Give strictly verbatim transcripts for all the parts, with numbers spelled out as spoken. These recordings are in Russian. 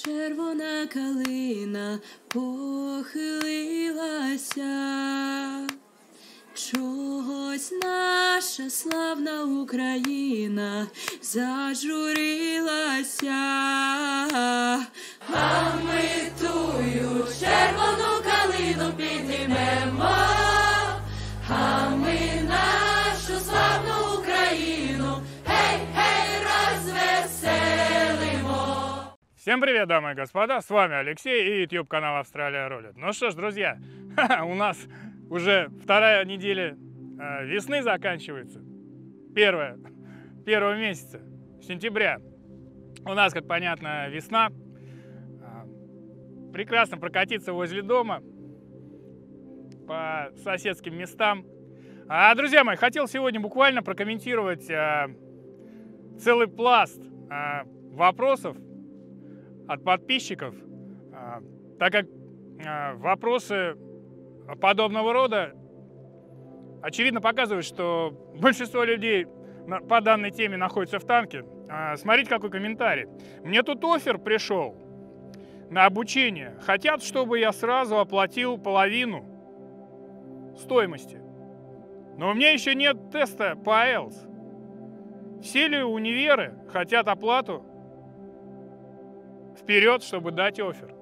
Червона калина похилилася, чогось наша славна Україна зажурилася, а ми тую червону калину піднімемо, а ми нашу славну Україну гей-гей розвеселимо. Всем привет, дамы и господа, с вами Алексей и YouTube канал Австралия рулит. Ну что ж, друзья, у нас уже вторая неделя э, весны заканчивается, первая, первого месяца, сентября. У нас, как понятно, весна. Э, прекрасно прокатиться возле дома, по соседским местам. А, друзья мои, хотел сегодня буквально прокомментировать э, целый пласт э, вопросов от подписчиков, так как вопросы подобного рода очевидно показывают, что большинство людей по данной теме находятся в танке. Смотрите, какой комментарий. Мне тут оффер пришел на обучение. Хотят, чтобы я сразу оплатил половину стоимости. Но у меня еще нет теста по ай эл ти эс. Все ли универы хотят оплату вперед, чтобы дать оффер?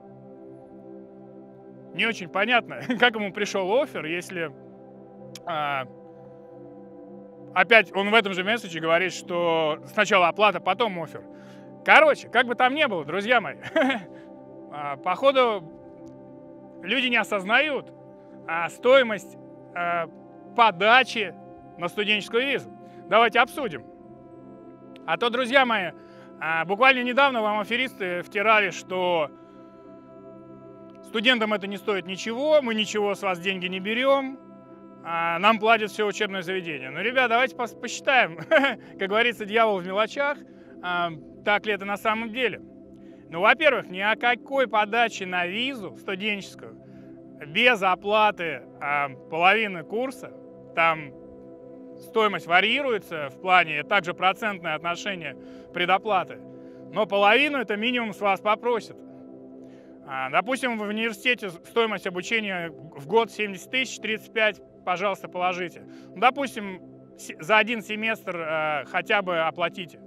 Не очень понятно, как ему пришел оффер, если а, опять он в этом же месседже говорит, что сначала оплата, потом оффер. Короче, как бы там ни было, друзья мои, а, походу люди не осознают а, стоимость а, подачи на студенческую визу. Давайте обсудим. А то, друзья мои, А, буквально недавно вам аферисты втирали, что студентам это не стоит ничего, мы ничего с вас деньги не берем, а нам платит все учебное заведение. Ну, ребят, давайте посчитаем. Как говорится, дьявол в мелочах. А, так ли это на самом деле? Ну, во-первых, ни о какой подаче на визу студенческую без оплаты а, половины курса, там стоимость варьируется в плане, также процентное отношение предоплаты, но половину это минимум с вас попросят. Допустим, в университете стоимость обучения в год семьдесят тысяч, тридцать пять, пожалуйста, положите. Допустим, за один семестр хотя бы оплатите.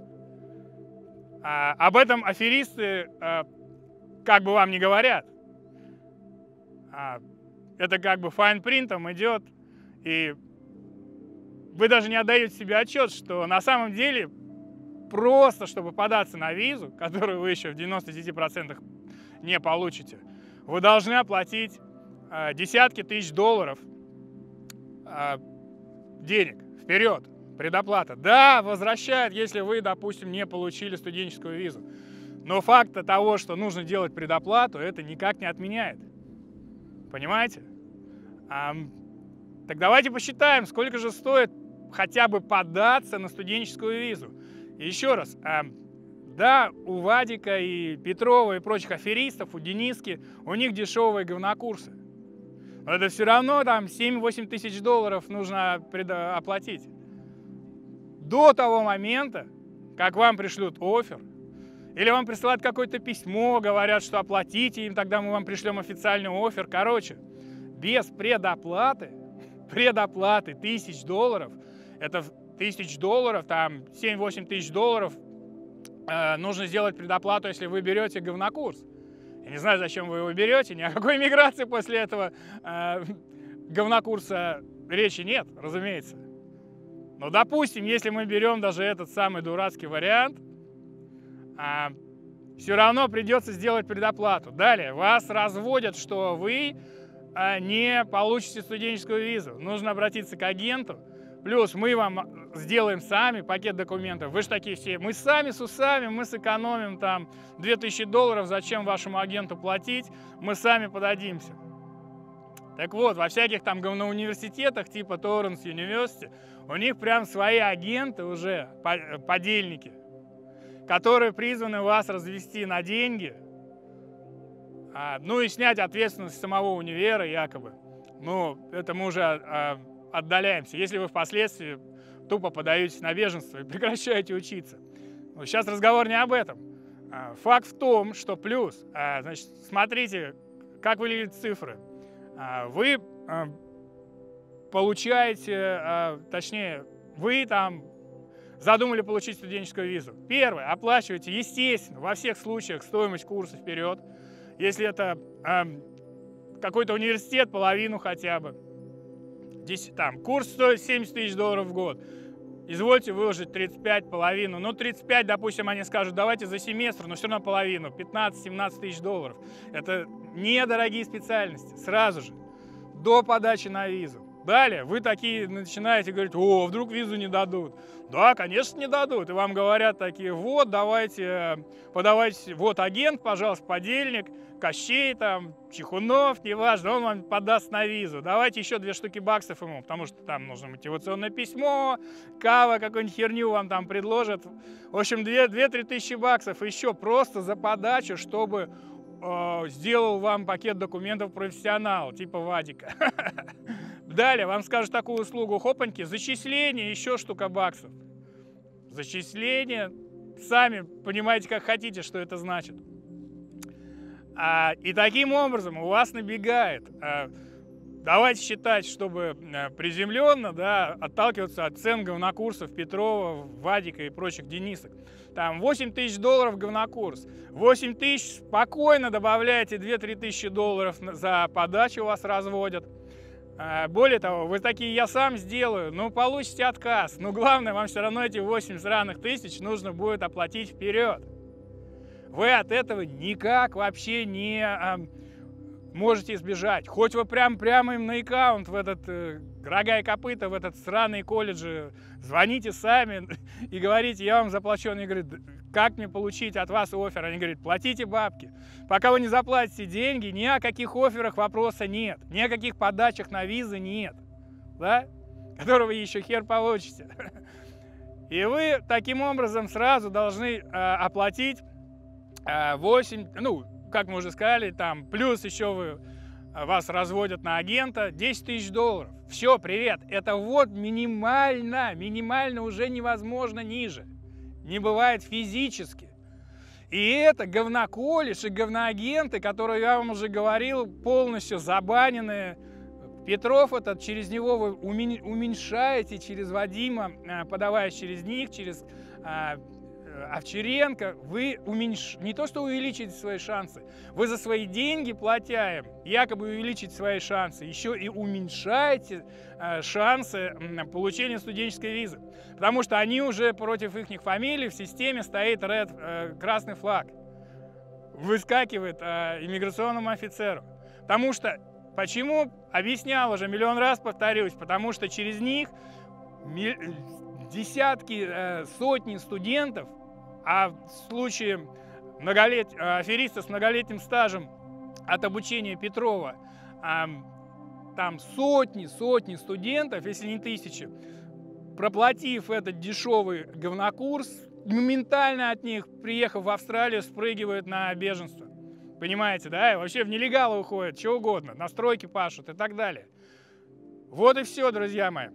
Об этом аферисты как бы вам не говорят. Это как бы файн-принтом идет, и вы даже не отдаете себе отчет, что на самом деле просто, чтобы податься на визу, которую вы еще в девяноста девяти процентах не получите, вы должны оплатить э, десятки тысяч долларов э, денег вперед, предоплата. Да, возвращают, если вы, допустим, не получили студенческую визу. Но факта того, что нужно делать предоплату, это никак не отменяет. Понимаете? А, так давайте посчитаем, сколько же стоит хотя бы податься на студенческую визу. И еще раз, э, да, у Вадика и Петрова и прочих аферистов, у Дениски, у них дешевые говнокурсы. Но это все равно там семь-восемь тысяч долларов нужно оплатить. До того момента, как вам пришлют оффер, или вам присылают какое-то письмо, говорят, что оплатите им, тогда мы вам пришлем официальный оффер. Короче, без предоплаты, предоплаты тысяч долларов, это тысяч долларов, там семь-восемь тысяч долларов э, нужно сделать предоплату, если вы берете говнокурс. Я не знаю, зачем вы его берете, ни о какой миграции после этого э, говнокурса речи нет, разумеется. Но допустим, если мы берем даже этот самый дурацкий вариант, э, все равно придется сделать предоплату. Далее, вас разводят, что вы э, не получите студенческую визу. Нужно обратиться к агенту. Плюс мы вам сделаем сами пакет документов. Вы же такие все, мы сами с усами, мы сэкономим там две тысячи долларов, зачем вашему агенту платить, мы сами подадимся. Так вот, во всяких там говноуниверситетах типа Торренс University у них прям свои агенты уже, подельники, которые призваны вас развести на деньги, ну и снять ответственность с самого универа якобы. Ну, это мы уже отдаляемся, если вы впоследствии тупо подаетесь на беженство и прекращаете учиться. Но сейчас разговор не об этом. Факт в том, что плюс, значит, смотрите, как выглядят цифры. Вы получаете, точнее, вы там задумали получить студенческую визу. Первое, оплачиваете, естественно, во всех случаях стоимость курса вперед. Если это какой-то университет, половину хотя бы. Здесь, там, курс стоит семьдесят тысяч долларов в год. Извольте выложить тридцать пять, половину. Ну, тридцать пять, допустим, они скажут, давайте за семестр, но все равно половину. пятнадцать-семнадцать тысяч долларов. Это недорогие специальности. Сразу же, до подачи на визу. Далее вы такие начинаете говорить, о, вдруг визу не дадут. Да, конечно, не дадут. И вам говорят такие, вот, давайте, подавайте, вот агент, пожалуйста, подельник, Кощей, там, Чехунов, неважно, он вам подаст на визу. Давайте еще две штуки баксов ему, потому что там нужно мотивационное письмо, кава, какую-нибудь херню вам там предложат. В общем, две-три тысячи баксов еще просто за подачу, чтобы э, сделал вам пакет документов профессионал, типа Вадика. Далее вам скажут такую услугу, хопаньки, зачисление, еще штука баксов. Зачисление, сами понимаете, как хотите, что это значит. А, и таким образом у вас набегает, а, давайте считать, чтобы а, приземленно, да, отталкиваться от цен говнокурсов Петрова, Вадика и прочих Денисок. Там восемь тысяч долларов говнокурс. восемь тысяч спокойно добавляете две-три тысячи долларов за подачу, у вас разводят. А, более того, вы такие, я сам сделаю, ну получите отказ. Но главное, вам все равно эти восемь сраных тысяч нужно будет оплатить вперед. Вы от этого никак вообще не а, можете избежать. Хоть вы прям прямо им на аккаунт в этот э, рога и копыта, в этот сраный колледж звоните сами и говорите, я вам заплачу. Они говорят, как мне получить от вас оффер? Они говорят, платите бабки. Пока вы не заплатите деньги, ни о каких офферах вопроса нет. Ни о каких подачах на визы нет. Да? Которого вы еще хер получите. И вы таким образом сразу должны э, оплатить восемь, ну, как мы уже сказали, там, плюс еще вы, вас разводят на агента, десять тысяч долларов. Все, привет. Это вот минимально, минимально уже невозможно ниже. Не бывает физически. И это говноколледж и говноагенты, которые, я вам уже говорил, полностью забанены. Петров этот, через него вы уменьшаете, через Вадима, подавая через них, через Овчаренко, вы уменьш... не то что увеличите свои шансы, вы за свои деньги, платя им, якобы увеличить свои шансы, еще и уменьшаете э, шансы получения студенческой визы. Потому что они уже против их фамилий в системе стоит red, э, красный флаг. Выскакивает э, иммиграционному офицеру. Потому что, почему? Объяснял уже миллион раз, повторюсь, потому что через них десятки, э, сотни студентов, а в случае многолет... афериста с многолетним стажем от обучения Петрова, там сотни, сотни студентов, если не тысячи, проплатив этот дешевый говнокурс, моментально от них, приехав в Австралию, спрыгивают на беженство. Понимаете, да? И вообще в нелегалы уходят, что угодно, на стройки пашут и так далее. Вот и все, друзья мои.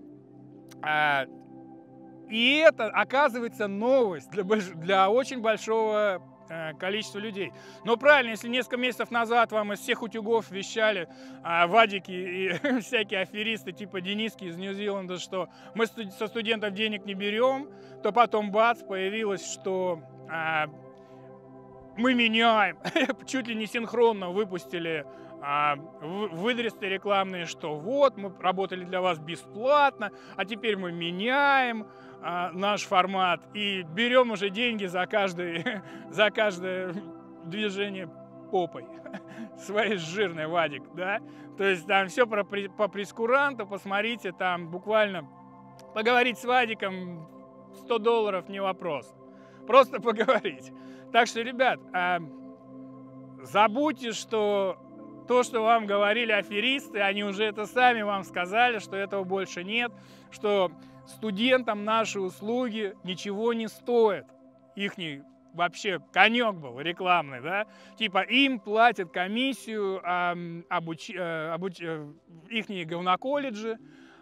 И это, оказывается, новость для, больш... для очень большого э, количества людей. Но правильно, если несколько месяцев назад вам из всех утюгов вещали э, Вадики и всякие аферисты типа Дениски из Нью-Зеланда, что мы студ... со студентов денег не берем, то потом бац, появилось, что э, мы меняем. Чуть ли не синхронно выпустили э, выдресты рекламные, что вот, мы работали для вас бесплатно, а теперь мы меняем наш формат и берем уже деньги за, каждый, за каждое движение попой своей жирной, Вадик, да? То есть там все про, по прескуранту, посмотрите, там буквально поговорить с Вадиком сто долларов не вопрос, просто поговорить. Так что, ребят, забудьте, что то, что вам говорили аферисты, они уже это сами вам сказали, что этого больше нет, что студентам наши услуги ничего не стоят. Ихний вообще конек был рекламный, да? Типа им платят комиссию, а, обуч, обуч, ихние говноколледжи,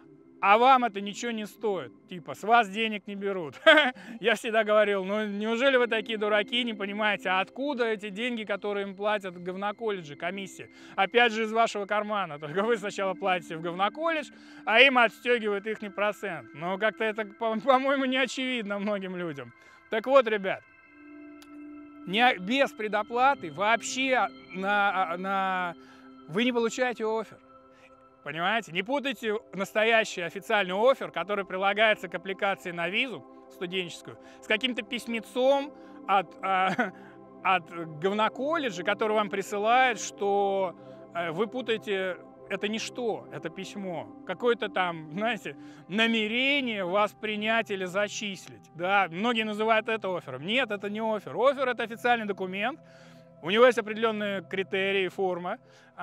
а вам это ничего не стоит. Типа, с вас денег не берут. Я всегда говорил, ну неужели вы такие дураки, не понимаете, а откуда эти деньги, которые им платят в говноколледже, комиссии? Опять же, из вашего кармана. Только вы сначала платите в говноколледж, а им отстегивают ихний процент. Но как-то это, по-моему, не очевидно многим людям. Так вот, ребят, не, без предоплаты вообще на, на, вы не получаете оффер. Понимаете? Не путайте настоящий официальный оффер, который прилагается к аппликации на визу студенческую, с каким-то письмецом от, а, от говноколледжа, который вам присылает, что а, вы путаете, это ничто, это письмо. Какое-то там, знаете, намерение вас принять или зачислить. Да? Многие называют это оффером. Нет, это не оффер. Оффер – это официальный документ, у него есть определенные критерии, форма.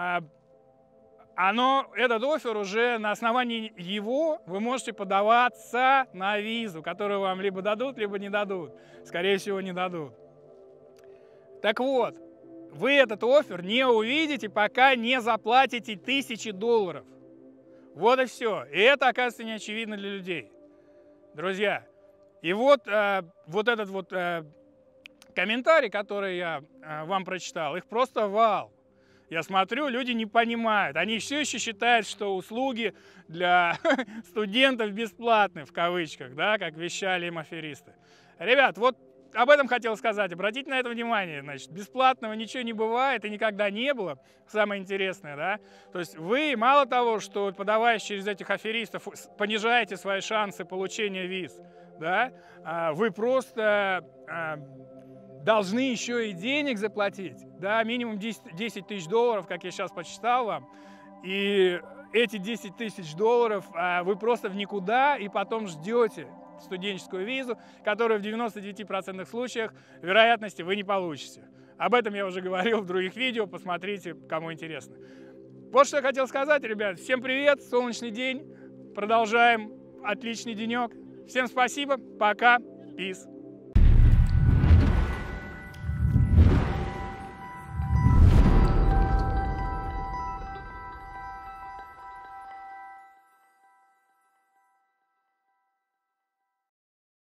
Оно, этот оффер уже на основании его вы можете подаваться на визу, которую вам либо дадут, либо не дадут. Скорее всего, не дадут. Так вот, вы этот оффер не увидите, пока не заплатите тысячи долларов. Вот и все. И это, оказывается, не очевидно для людей. Друзья, и вот, э, вот этот вот э, комментарий, который я э, вам прочитал, их просто вал. Я смотрю, люди не понимают. Они все еще считают, что услуги для студентов бесплатны, в кавычках, да, как вещали им аферисты. Ребят, вот об этом хотел сказать. Обратите на это внимание. Значит, бесплатного ничего не бывает и никогда не было. Самое интересное, да. То есть вы, мало того, что подаваясь через этих аферистов, понижаете свои шансы получения виз, да, вы просто должны еще и денег заплатить, да, минимум десять тысяч долларов, как я сейчас почитал вам, и эти десять тысяч долларов а, вы просто в никуда, и потом ждете студенческую визу, которую в девяноста девяти процентах случаях вероятности вы не получите. Об этом я уже говорил в других видео, посмотрите, кому интересно. Вот что я хотел сказать, ребят. Всем привет, солнечный день, продолжаем, отличный денек. Всем спасибо, пока, peace.